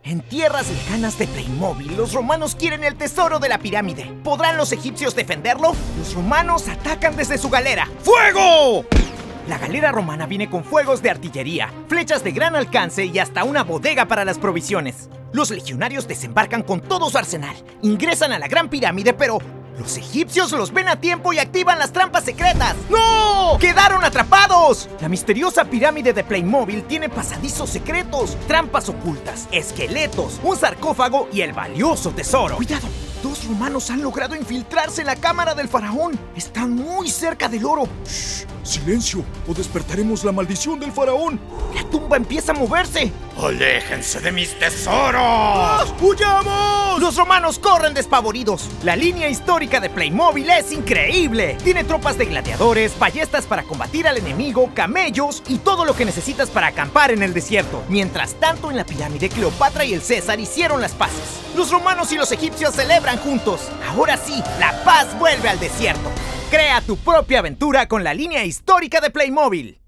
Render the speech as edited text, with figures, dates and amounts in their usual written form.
En tierras lejanas de Playmobil, los romanos quieren el tesoro de la pirámide. ¿Podrán los egipcios defenderlo? Los romanos atacan desde su galera. ¡Fuego! La galera romana viene con fuegos de artillería, flechas de gran alcance y hasta una bodega para las provisiones. Los legionarios desembarcan con todo su arsenal, ingresan a la gran pirámide, pero los egipcios los ven a tiempo y activan las trampas secretas. ¡No! ¡Quedaron atrapados! La misteriosa pirámide de Playmobil tiene pasadizos secretos, trampas ocultas, esqueletos, un sarcófago y el valioso tesoro. ¡Cuidado! Dos romanos han logrado infiltrarse en la cámara del faraón. Están muy cerca del oro. ¡Shh! ¡Silencio! ¡O despertaremos la maldición del faraón! La tumba empieza a moverse. ¡Aléjense de mis tesoros! ¡Ah! ¡Huyamos! Los romanos corren despavoridos. La línea histórica de Playmobil es increíble. Tiene tropas de gladiadores, ballestas para combatir al enemigo, camellos y todo lo que necesitas para acampar en el desierto. Mientras tanto, en la pirámide, Cleopatra y el César hicieron las paces. Los romanos y los egipcios celebran juntos. Ahora sí, la paz vuelve al desierto. Crea tu propia aventura con la línea histórica de Playmobil.